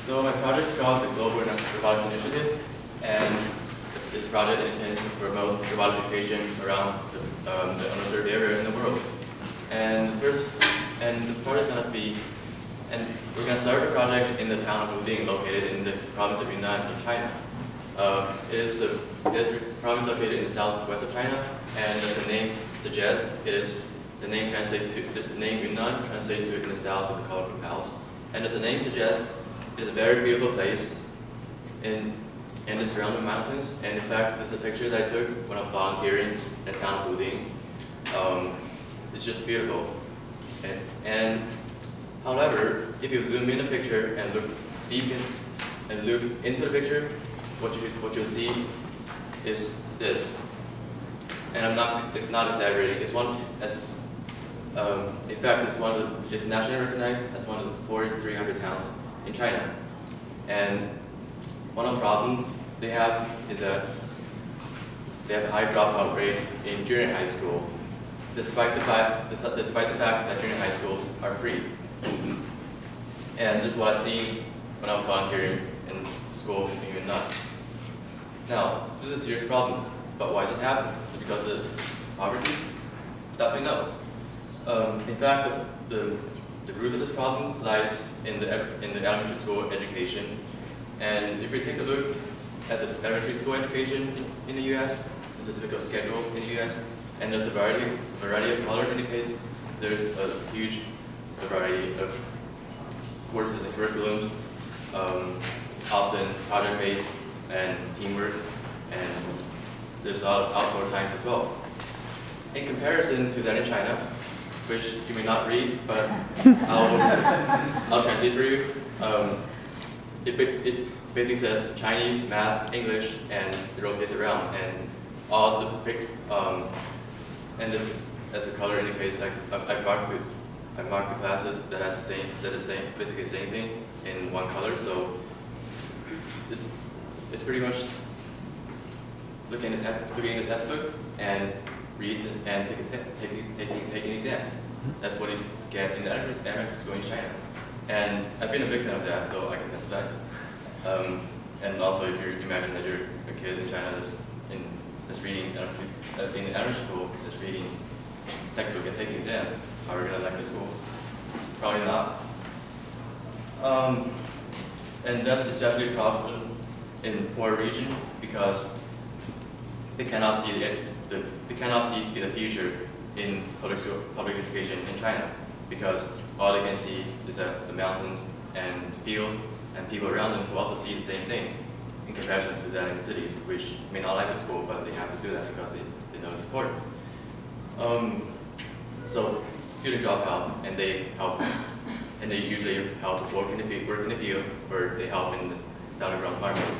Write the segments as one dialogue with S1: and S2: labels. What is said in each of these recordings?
S1: So my project is called the Global Robotics Initiative, and this project intends to promote robotics education around the underserved area in the world. And the project is going to be, and we're going to start the project in the town of Wuding, located in the province of Yunnan in China. It is a province located in the southwest of China, and as the name suggests, the name Yunnan translates to in the south of the colorful palace. And as the name suggests, it is a very beautiful place in the surrounding mountains. And in fact, this is a picture that I took when I was volunteering in the town of Wuding. It's just beautiful. And however, if you zoom in the picture and look look into the picture, what you'll see is this. And I'm not exaggerating. It's one as in fact, it's one of the, just nationally recognized as one of the 4,300 towns in China. And one of the problems they have is that they have a high dropout rate in junior high school, despite the fact that junior high schools are free. And this is what I see when I was volunteering in school in Yunnan. Now, this is a serious problem, but why does this happen? Is it because of the poverty? Definitely no. In fact, the root of this problem lies in the elementary school education. And if we take a look at this elementary school education in the U.S., there's a typical schedule in the U.S., and there's a variety of color indicates there's a huge variety of courses and curriculums, often project-based and teamwork, and there's a lot of outdoor times as well. In comparison to that in China, which you may not read, but I'll translate for you. It basically says Chinese, math, English, and it rotates around, and all the and this, as the color indicates, like I marked the classes that has basically the same thing in one color. So it's pretty much looking at the textbook and read and taking exams. That's what you get in the elementary school in China. And I've been a victim of that, so I can test that. And also, if you imagine that you're a kid in China that's reading in the elementary school, that's reading textbook and taking exam, how are you gonna like the school? Probably not. And that's especially a problem in poor region because they cannot see the future in public education in China, because all they can see is that the mountains and fields and people around them who also see the same thing in comparison to that in the cities, which may not like the school, but they have to do that because they know it's important. So students drop out, and they help, and they usually help work in the field, where they help in the underground farmers.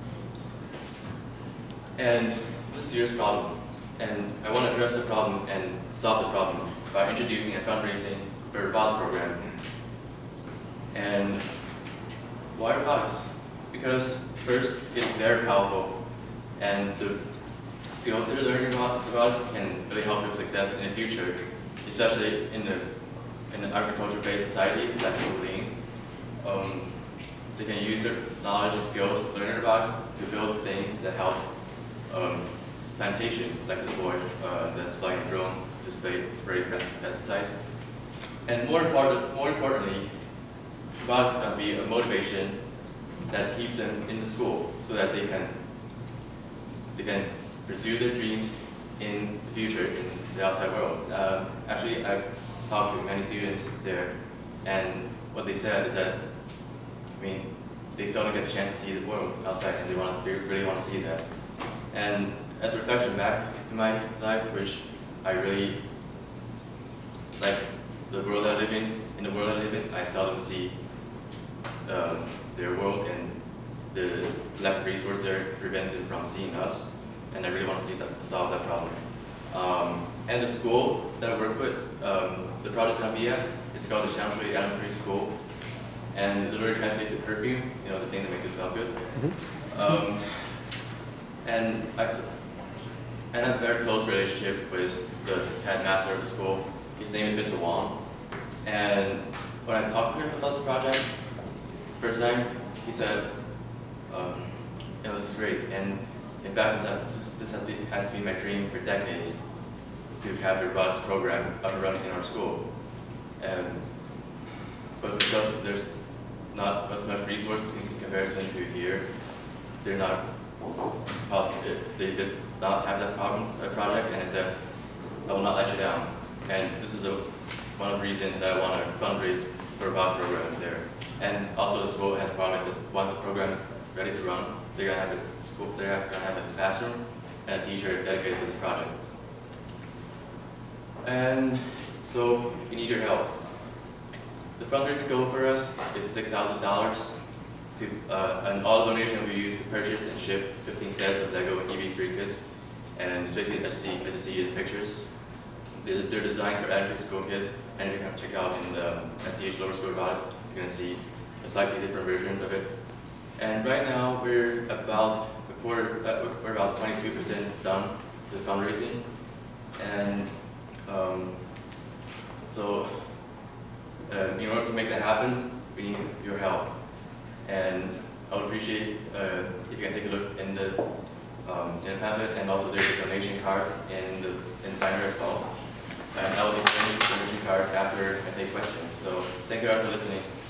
S1: And it's a serious problem, and I want to address the problem and solve the problem by introducing a fundraising for a robotics program. And why robotics? Because first, it's very powerful, and the skills that you're learning robotics can really help your success in the future, especially in an agriculture-based society like Wuding. They can use their knowledge and skills learning robotics to build things that help plantation, like this boy that's flying a drone to spray pesticides. And more importantly, robotics can be a motivation that keeps them in the school, so that they can pursue their dreams in the future in the outside world. Actually, I've talked to many students there, and what they said is that, I mean, they seldom get the chance to see the world outside, and they really want to see that. And as a reflection back to my life, which I really like the world I live in, I seldom see their world, and the lack of resources there prevent them from seeing us, and I really want to solve that problem. And the school that I work with, the project I'm at, it's called the Xiangshui Elementary School, and it literally translates to perfume, you know, the thing that makes you smell good. Mm-hmm. And I have a very close relationship with the headmaster of the school. His name is Mr. Wang. And when I talked to him about this project, first time, he said, this is great. And in fact, this has been my dream for decades, to have a robotics program up and running in our school. But because there's not as much resources in comparison to here, they're not possible. They did not have that project, and I said, I will not let you down. And this is one of the reasons that I want to fundraise for a robotics program there. And also, the school has promised that once the program is ready to run, they're gonna have a classroom and a teacher dedicated to the project. And so we need your help. The fundraising goal for us is $6,000. And all the donation we use to purchase and ship 15 sets of LEGO EV3 kits, and especially as you see in the pictures. They're designed for elementary school kids, and you can check out in the SEH Lower School Robotics. You're going to see a slightly different version of it. And right now we're about 22% done with fundraising, and in order to make that happen, we need your help. And I would appreciate if you can take a look in the pamphlet, and also there's a donation card in the binder as well. And I will be sending the donation card after I take questions. So thank you all for listening.